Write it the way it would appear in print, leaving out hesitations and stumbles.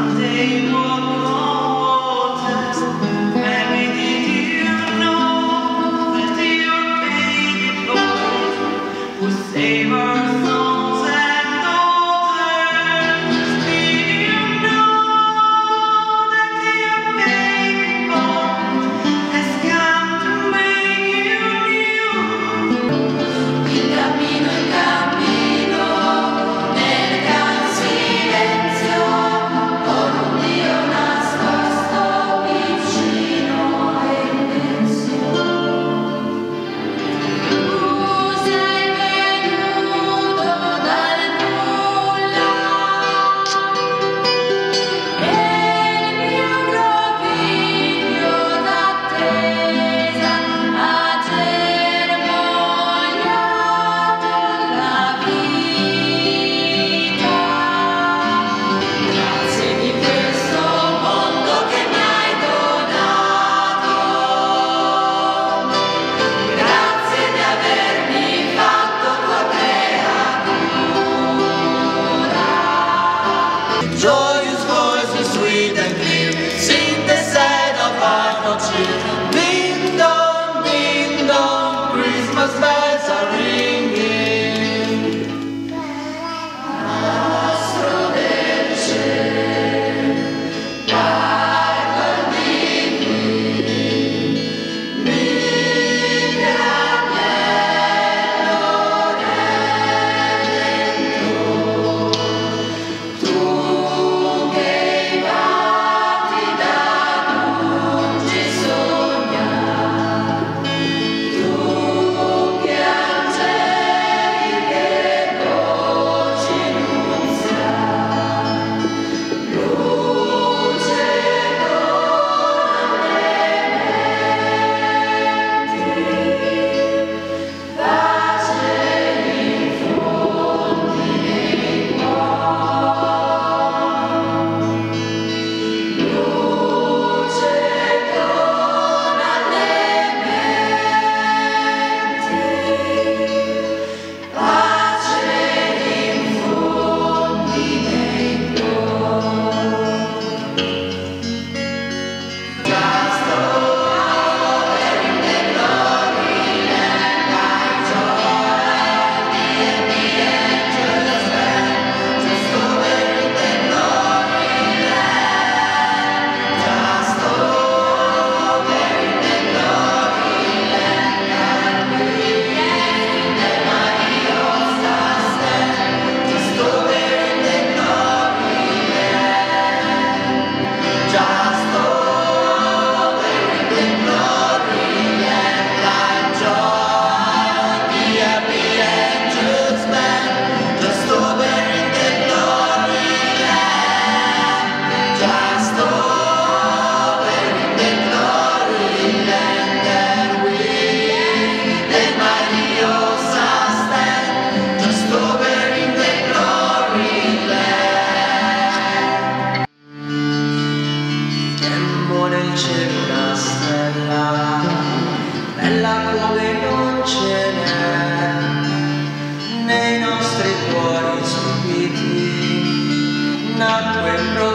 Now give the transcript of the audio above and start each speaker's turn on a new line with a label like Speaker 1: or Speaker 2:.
Speaker 1: Joyous voices, sweet and clear, sing the sad of heart of cheer. Ding dong, Christmas bells are ringing. Astro del cielo, guarda di qui, mille agnello redento. Tu che vatti da lungi sogna, tu che angeli che voci nunzia, luce donna menti, pace infondi nei cuori, luce dona alle menti, pace infondi nei cuori. Just over in the glory land, my joy, the angels band. Just over in the glory land, just over in the glory land, and we in the Maria stand. Just over in the glory land, just over in the glory land, like joy, the happy angels band. Just over in the glory land, just over in the glory land, and we the Maria stand. Just over in the glory land. Tempo nel cielo una stella, bella come non ce n'è, nei nostri cuori stupiti nacque